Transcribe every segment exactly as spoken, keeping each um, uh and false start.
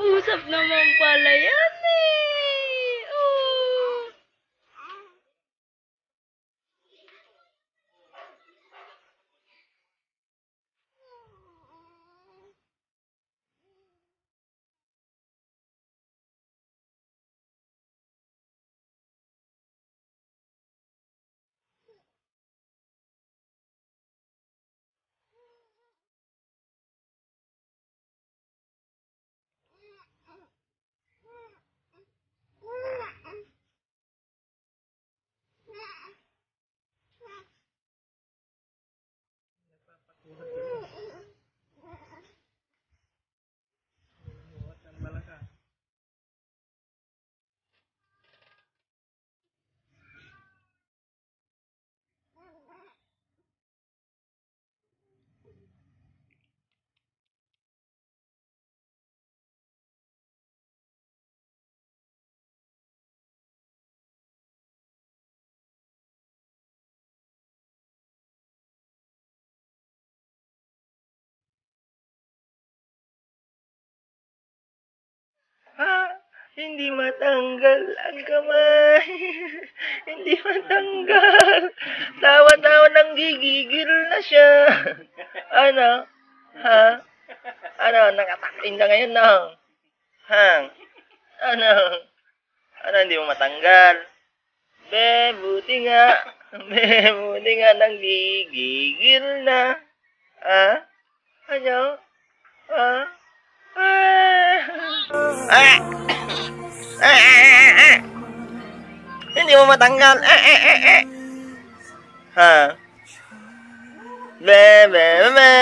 Usap naman pala yan eh. Oh. Ha? Hindi matanggal ang kamay. Hindi matanggal. Tawa-tawa nang gigigil na siya. Ano? Ha? Ano? Nakatakling ka ngayon, no? Ha? Ano? Ano hindi mo matanggal? Be, buti nga. Be, buti nga nang gigigil na. Ha? Ano? Ha? Ah! Ah! Ah! Ah! Ah! Hindi mo matanggal. Ah! Ah! Ah! Ah! Ha? Be, be, be.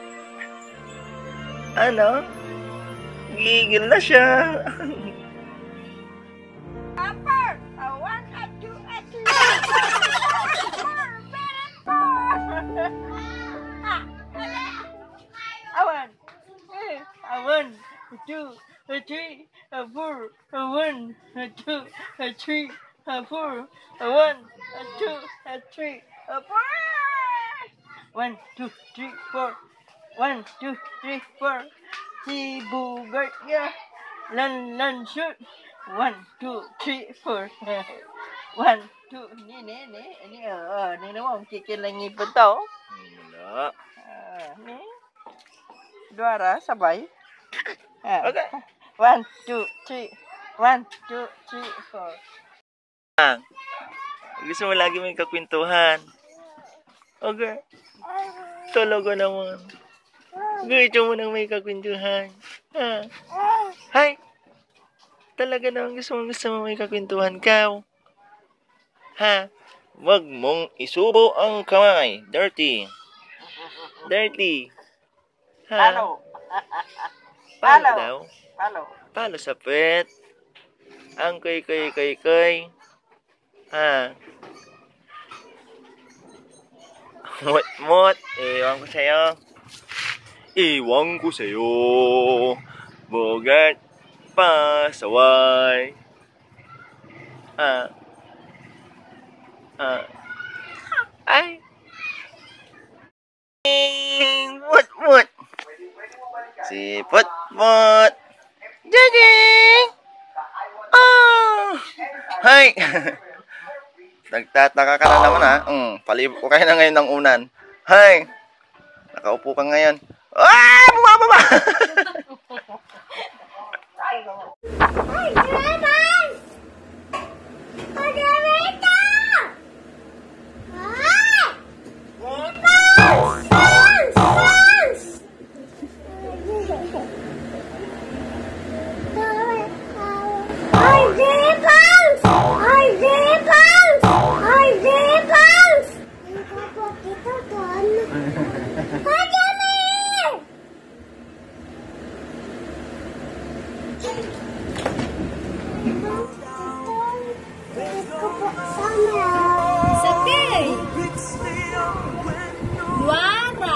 Ano? Gigil na siya. Upper, a one, a two, a three, a one, a one, a two, a three, a four, a one, a two, a three, a four, a one, a two, a three, a four. One, two, three, four. One, two, three, four. Si Bugart niya. Lan, lan, shoot. One, two, three, four. One, two. Ni, ni, ni. Ni, oh, ni naman. Kikilangi po to. Wala. Ah, ni. Dua sabay. Ah. Okay. One, two, three. One, two, three, four. Ah, gusto mo lagi may kakwentuhan. Okay. Talaga naman. Gusto mo nang may kakwentuhan. Ha? Hay! Talaga naman gusto mo, gusto mo may kakwentuhan ka. Ha? Wag mong isubo ang kamay. Dirty. Dirty. Ha? Palo. Palo Palo. daw. Palo. Palo sa pet. Ang kay kay kay kay. Ha? Mut mut. Ewan ko sa'yo. Iwan ko sa'yo. Bogart pasaway. Ah. Ah. Ay. Mut mut. Si put put. Jajing. Ah. Hay. Nagtataka ka na naman ha. Mm, palibot ko kayo na ngayon ng unan. Hay. Nakaupo ka ngayon. Ah! Bumababa! Ay, German! Ay, Germita! Ay! Bounce! Bounce! Bounce! Ay, G-Bounce! Ay, G-Bounce! Ay, G-Bounce! Ito doon. Ay, German! Sakay! Luara!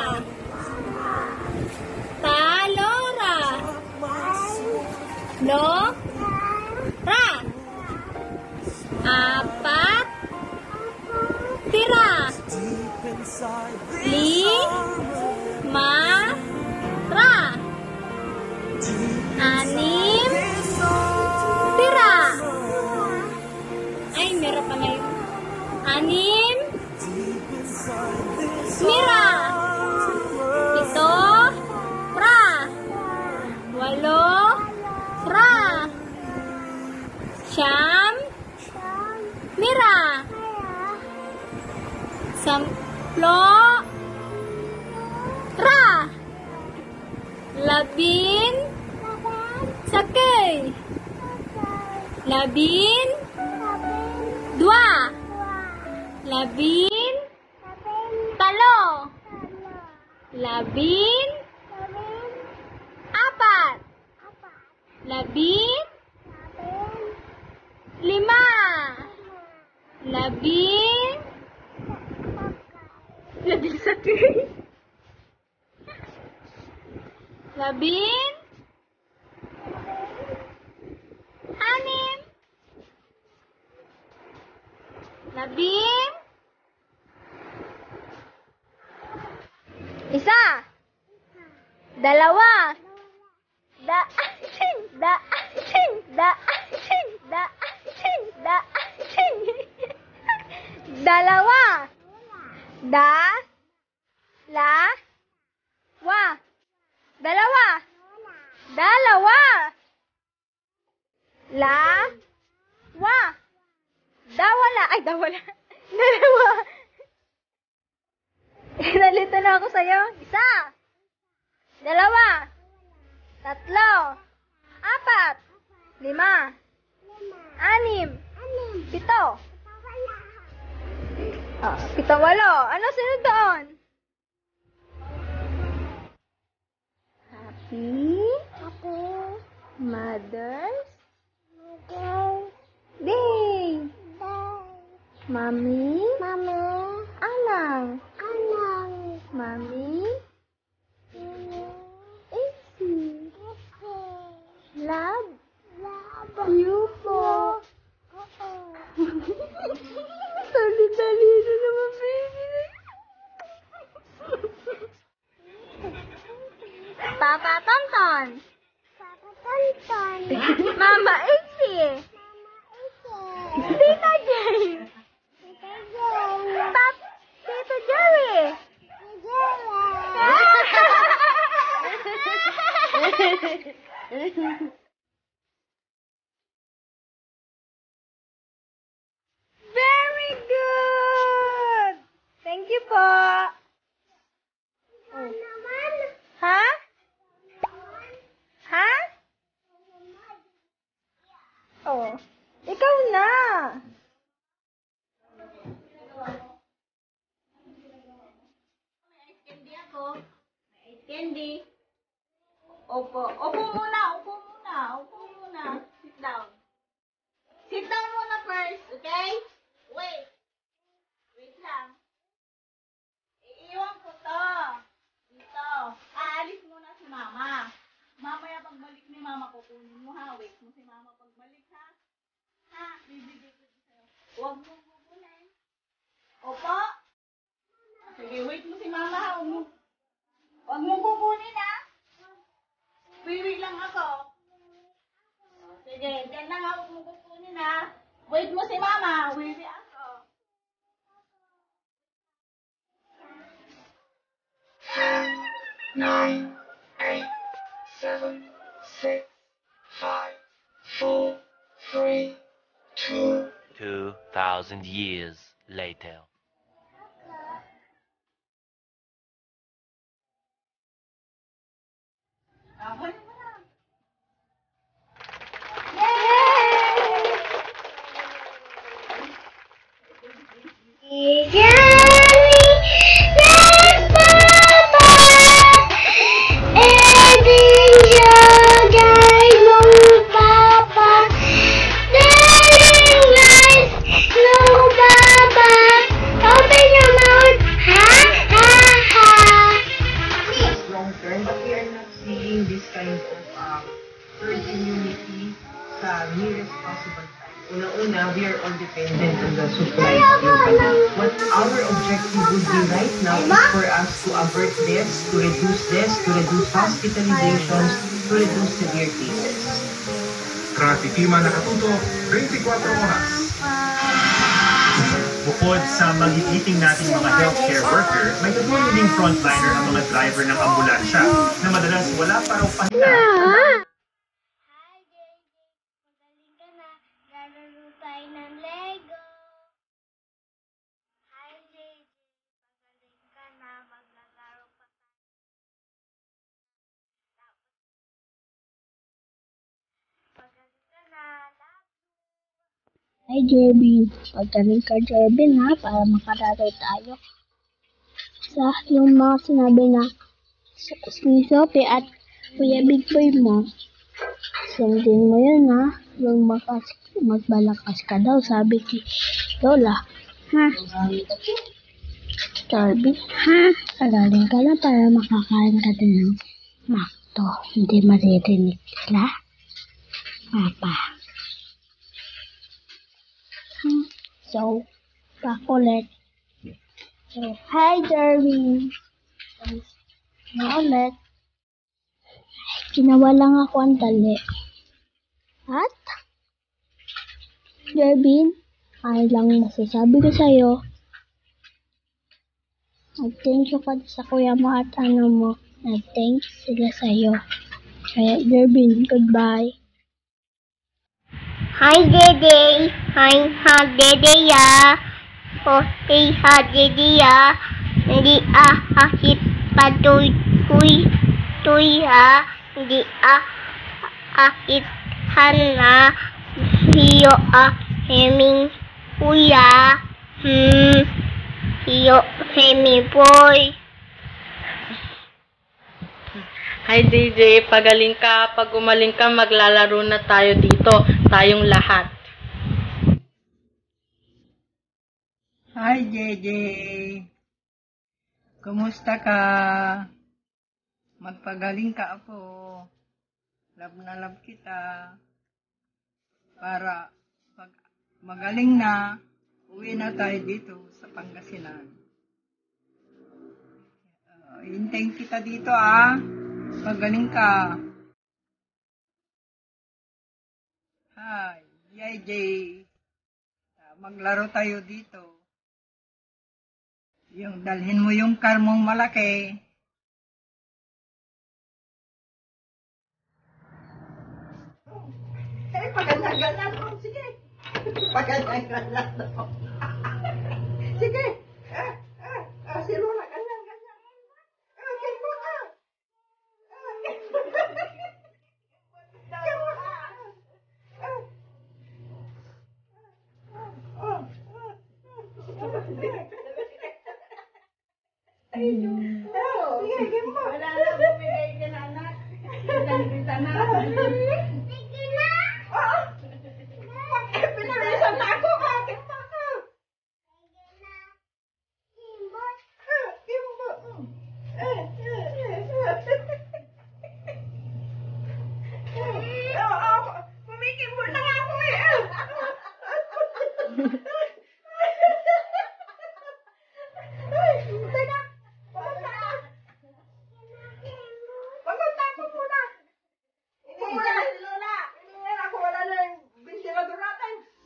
Talora! No? Ra! Apat! Tira! Li! Ma! Ra! Ani! Walo. Ra. Siyam. Mira. Samplo. Ra. Labin. Sakay. Labin. Dua. Labin. Talo. Labin. Apat. Labin. Lima. Labin. Labin sakay. Labin. Anim. Labin. Isa. Dalawa. Da-asing. Da-asing. Da-asing. Da-asing. Da-asing. Dalawa. Da. La. Wa. Dalawa. Dalawa. La. Wa. Dawala. Ay, dawala. Dalawa. Nalito na ako sa'yo. Isa. Dalawa. Tatlo. Apat. Lima. Anim. Pito. Ah, pito, walo. Ano sunod doon? Happy. Mother's Day. Mami. Anang. Mami. Isi. Love. You po. Dali-dali na naman, baby. Papa Tonton. Mama Isi. Tita Jane. Pap Tito Jerry. Very good. Thank you po. Oh. Ha? Ha? Oh. Ikaw na. May ice candy ako. May ice candy. Opo. Opo muna. Opo muna. Opo muna. Sit down. Sit down muna first. Okay? Wait. Wait lang. Iiwan ko to. Dito. Aalis muna si mama. Mamaya pagbalik ni mama, kukunin mo ha. Wait mo si mama pagbalik ha. Ha? Bibigay ko sa'yo. Huwag mo kukunin. Opo? Sige, wait mo si mama ha. Huwag mo. Huwag mo kukunin ha. Wiwi lang ako. Sige, dyan lang ako kung kukunin ha. Wait mo si mama. Wiwi ako. Nine, eight, seven, six, five, four, three, two. Two thousand years later. Nearest possible time. Una-una, we are all dependent on the supply of fuel. What our objective would be right now is for us to avert deaths, to reduce deaths, to reduce hospitalizations, to reduce severe cases. Traffic Klima nakatuto, twenty-four oras. Bukod sa magigiting nating mga healthcare worker, may tutulong ding frontliner ang mga driver ng ambulansya na madalas wala pa raw pahinga. Ay, Jervin. Pagkaling ka, Jervin, ha? Para makararay tayo. Sa yung mga sinabi na ni Sophie at Kuya Big Boy mo. Sundin mo yun, ha? Yung makas magbalakas ka daw, sabi ki Lola. Ha? Jervin, ha? Pagaling ka na para makakain ka din ng makto. Hindi maririnig sila. Papa. Hmm. So, pakulit. So, hi, Jervin. Na ulit. Ginawa lang ako ang tali. At, Jervin, ay lang masasabi ko sa'yo. Nag-thank you ka sa kuya mo at ano mo. Nag-thanks sila sa'yo. Kaya, Jervin, goodbye. Hi, Dede. Hi, ha, Dede ya. Oh, hey, ha, Dede ya. Hindi ah, akit patuy, kuy, tuy ha. Hindi ah, akit hana. Hiyo ah, heming, kuya. Hmm, hiyo, hemi boy. Hi D J, pagaling ka, pag umaling ka, maglalaro na tayo dito, tayong lahat. Hi J J, kumusta ka? Magpagaling ka ako. Love na love kita. Para pag magaling na, uwi na tayo dito sa Pangasinan. Uh, hintayin kita dito ah. Magaling ka. Hi, J J. Maglaro tayo dito. Yung dalhin mo yung car mong malaki. Eh, paganda-ganda mo. Sige. Paganda-ganda mo. Sige.